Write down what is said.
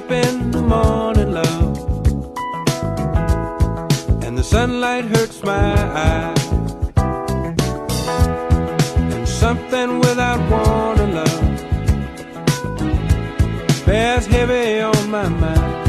up in the morning, love, and the sunlight hurts my eyes, and something without warning, love, bears heavy on my mind.